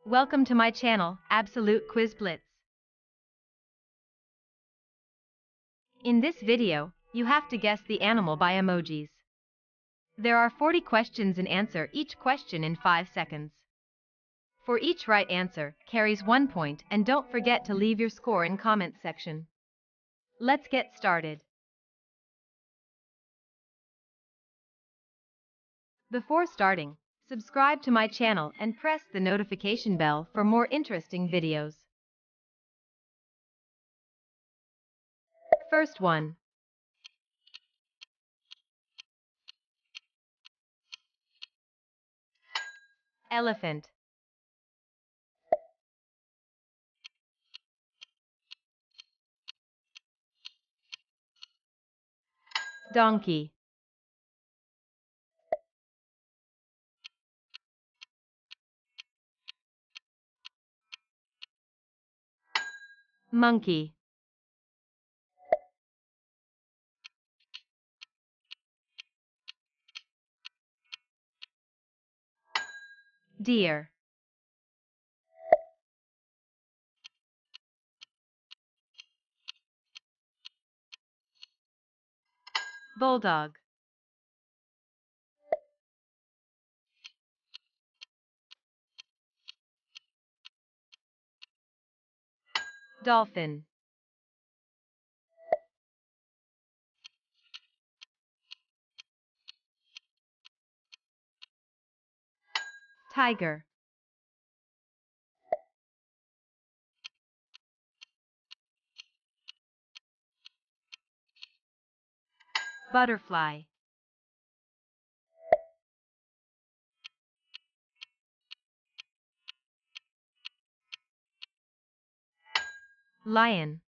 Welcome to my channel, Absolute Quiz Blitz. In this video, you have to guess the animal by emojis. There are 40 questions and answer each question in 5 seconds. For each right answer, carries 1 point, and don't forget to leave your score in comment section. Let's get started. Before starting, subscribe to my channel and press the notification bell for more interesting videos. First one. Elephant. Donkey. Monkey. Deer. Bulldog. Dolphin. Tiger. Butterfly. Lion.